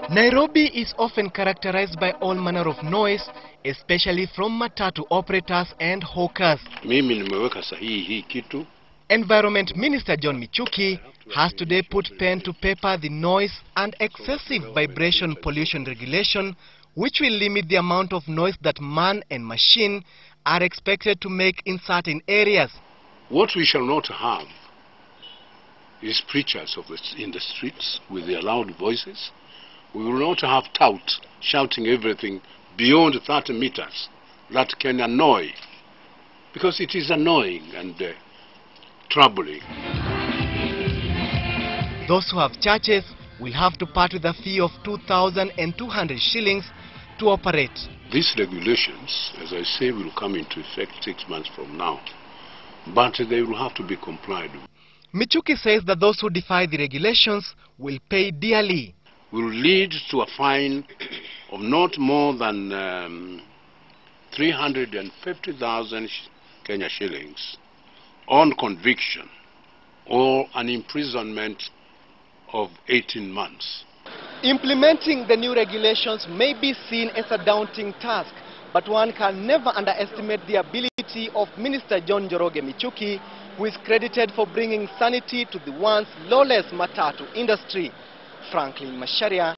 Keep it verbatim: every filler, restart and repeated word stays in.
Nairobi is often characterized by all manner of noise, especially from matatu operators and hawkers. Mimi nimeweka sahihi hii kitu. Environment Minister Njoroge Michuki has today put pen to paper the noise and excessive vibration pollution regulation, which will limit the amount of noise that man and machine are expected to make in certain areas. What we shall not have is preachers of the, in the streets with their loud voices. We will not have touts shouting everything beyond thirty meters that can annoy, because it is annoying and uh, troubling. Those who have churches will have to part with a fee of two thousand two hundred shillings to operate. These regulations, as I say, will come into effect six months from now, but they will have to be complied with. Michuki says that those who defy the regulations will pay dearly. Will lead to a fine of not more than um, three hundred fifty thousand Kenya shillings on conviction, or an imprisonment of eighteen months. Implementing the new regulations may be seen as a daunting task, but one can never underestimate the ability of Minister John Njoroge Michuki, who is credited for bringing sanity to the once lawless matatu industry. Franklin Masharia.